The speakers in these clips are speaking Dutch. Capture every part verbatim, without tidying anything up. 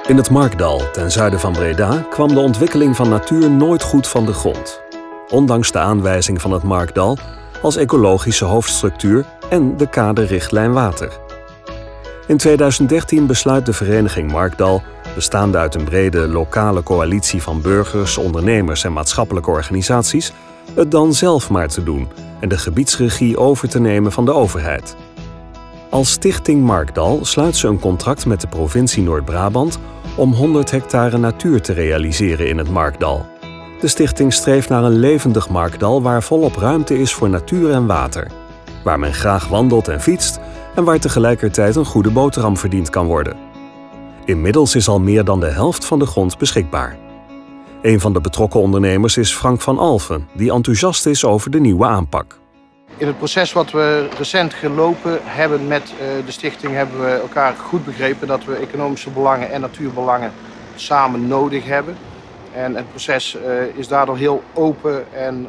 In het Markdal, ten zuiden van Breda, kwam de ontwikkeling van natuur nooit goed van de grond. Ondanks de aanwijzing van het Markdal als ecologische hoofdstructuur en de kaderrichtlijn water. In tweeduizend dertien besluit de vereniging Markdal, bestaande uit een brede lokale coalitie van burgers, ondernemers en maatschappelijke organisaties, het dan zelf maar te doen en de gebiedsregie over te nemen van de overheid. Als Stichting Markdal sluit ze een contract met de provincie Noord-Brabant om honderd hectare natuur te realiseren in het Markdal. De stichting streeft naar een levendig Markdal waar volop ruimte is voor natuur en water. Waar men graag wandelt en fietst en waar tegelijkertijd een goede boterham verdiend kan worden. Inmiddels is al meer dan de helft van de grond beschikbaar. Een van de betrokken ondernemers is Frank van Alphen, die enthousiast is over de nieuwe aanpak. In het proces wat we recent gelopen hebben met de stichting hebben we elkaar goed begrepen dat we economische belangen en natuurbelangen samen nodig hebben. En het proces is daardoor heel open en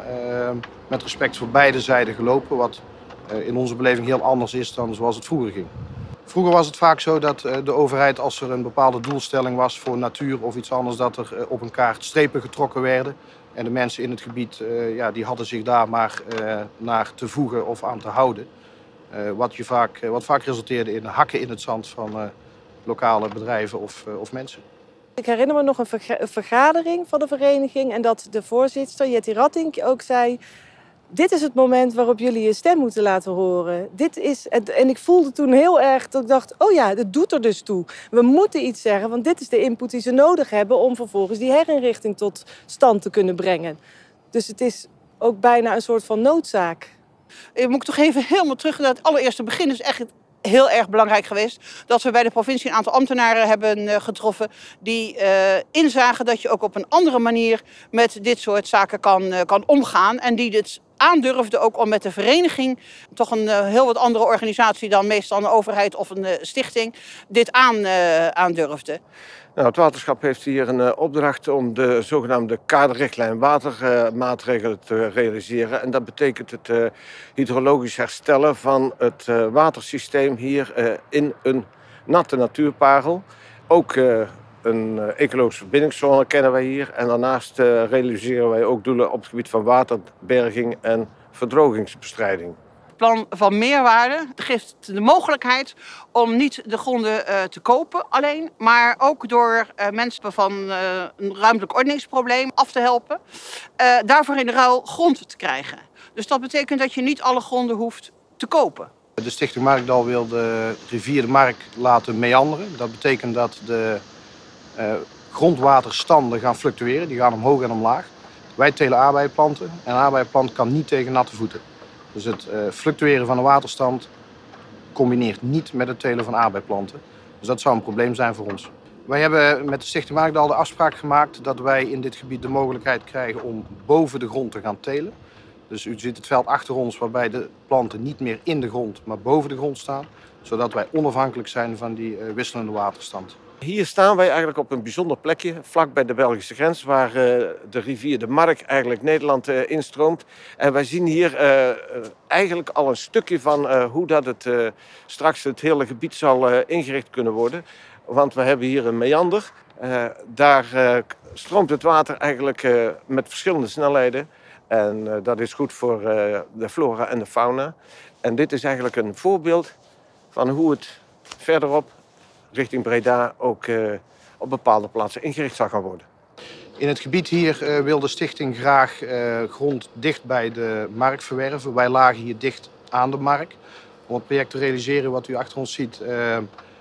met respect voor beide zijden gelopen, wat in onze beleving heel anders is dan zoals het vroeger ging. Vroeger was het vaak zo dat de overheid, als er een bepaalde doelstelling was voor natuur of iets anders, dat er op een kaart strepen getrokken werden. En de mensen in het gebied uh, ja, die hadden zich daar maar uh, naar te voegen of aan te houden. Uh, wat, je vaak, uh, wat vaak resulteerde in hakken in het zand van uh, lokale bedrijven of, uh, of mensen. Ik herinner me nog een, verga een vergadering van de vereniging en dat de voorzitter, Jetty Rattink, ook zei: dit is het moment waarop jullie je stem moeten laten horen. Dit is het, en ik voelde toen heel erg dat ik dacht, oh ja, het doet er dus toe. We moeten iets zeggen, want dit is de input die ze nodig hebben om vervolgens die herinrichting tot stand te kunnen brengen. Dus het is ook bijna een soort van noodzaak. Ik moet toch even helemaal terug naar het allereerste begin. Het is echt heel erg belangrijk geweest dat we bij de provincie een aantal ambtenaren hebben getroffen die uh, inzagen dat je ook op een andere manier met dit soort zaken kan, uh, kan omgaan en die dit aandurfde ook om met de vereniging, toch een uh, heel wat andere organisatie dan meestal een overheid of een uh, stichting, dit aan, uh, aandurfde. Nou, het waterschap heeft hier een uh, opdracht om de zogenaamde kaderrichtlijn watermaatregelen uh, te realiseren. En dat betekent het uh, hydrologisch herstellen van het uh, watersysteem hier uh, in een natte natuurparel. Ook uh, een uh, ecologische verbindingszone kennen wij hier. En daarnaast uh, realiseren wij ook doelen op het gebied van waterberging en verdrogingsbestrijding. Het plan van meerwaarde geeft de mogelijkheid om niet de gronden uh, te kopen alleen, maar ook door uh, mensen van uh, een ruimtelijk ordeningsprobleem af te helpen, uh, daarvoor in de ruil grond te krijgen. Dus dat betekent dat je niet alle gronden hoeft te kopen. De Stichting Markdal wil de rivier de Mark laten meanderen. Dat betekent dat de uh, grondwaterstanden gaan fluctueren, die gaan omhoog en omlaag. Wij telen aardbeienplanten en een aardbeienplant kan niet tegen natte voeten. Dus het uh, fluctueren van de waterstand combineert niet met het telen van aardbeiplanten. Dus dat zou een probleem zijn voor ons. Wij hebben met de Stichting Markdal de afspraak gemaakt dat wij in dit gebied de mogelijkheid krijgen om boven de grond te gaan telen. Dus u ziet het veld achter ons waarbij de planten niet meer in de grond, maar boven de grond staan. Zodat wij onafhankelijk zijn van die uh, wisselende waterstand. Hier staan wij eigenlijk op een bijzonder plekje, vlak bij de Belgische grens, waar uh, de rivier de Mark eigenlijk Nederland uh, instroomt. En wij zien hier uh, uh, eigenlijk al een stukje van uh, hoe dat het uh, straks het hele gebied zal uh, ingericht kunnen worden. Want we hebben hier een meander. Uh, daar uh, stroomt het water eigenlijk uh, met verschillende snelheden. En uh, dat is goed voor uh, de flora en de fauna. En dit is eigenlijk een voorbeeld van hoe het verderop richting Breda ook uh, op bepaalde plaatsen ingericht zal gaan worden. In het gebied hier uh, wil de stichting graag uh, grond dicht bij de Mark verwerven. Wij lagen hier dicht aan de Mark. Om het project te realiseren wat u achter ons ziet, uh,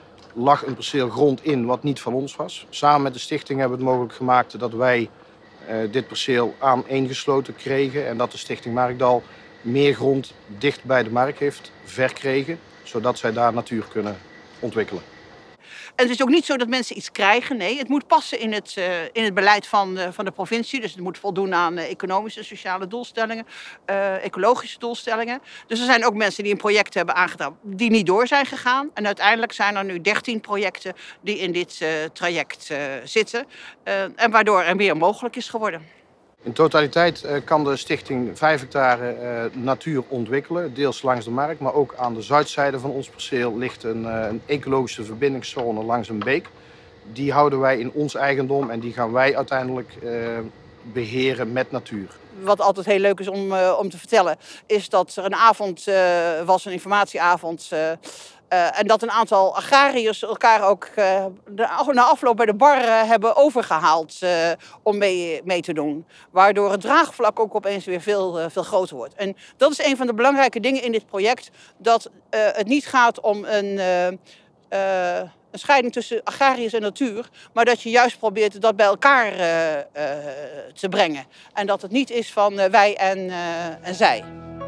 lag een perceel grond in wat niet van ons was. Samen met de stichting hebben we het mogelijk gemaakt dat wij uh, dit perceel aaneengesloten kregen. En dat de Stichting Markdal meer grond dicht bij de Mark heeft verkregen, zodat zij daar natuur kunnen ontwikkelen. En het is ook niet zo dat mensen iets krijgen. Nee, het moet passen in het, uh, in het beleid van, uh, van de provincie. Dus het moet voldoen aan uh, economische en sociale doelstellingen, uh, ecologische doelstellingen. Dus er zijn ook mensen die een project hebben aangedaan die niet door zijn gegaan. En uiteindelijk zijn er nu dertien projecten die in dit uh, traject uh, zitten. Uh, en waardoor er meer mogelijk is geworden. In totaliteit uh, kan de stichting vijf hectare uh, natuur ontwikkelen, deels langs de Mark, maar ook aan de zuidzijde van ons perceel ligt een, uh, een ecologische verbindingszone langs een beek. die houden wij in ons eigendom en die gaan wij uiteindelijk uh, beheren met natuur. Wat altijd heel leuk is om, uh, om te vertellen, is dat er een avond uh, was, een informatieavond. Uh, uh, en dat een aantal agrariërs elkaar ook uh, de, na afloop bij de bar uh, hebben overgehaald uh, om mee, mee te doen. Waardoor het draagvlak ook opeens weer veel, uh, veel groter wordt. En dat is een van de belangrijke dingen in dit project. Dat uh, het niet gaat om een... Uh, uh, Een scheiding tussen agrariërs en natuur, maar dat je juist probeert dat bij elkaar uh, uh, te brengen. En dat het niet is van uh, wij en, uh, en zij.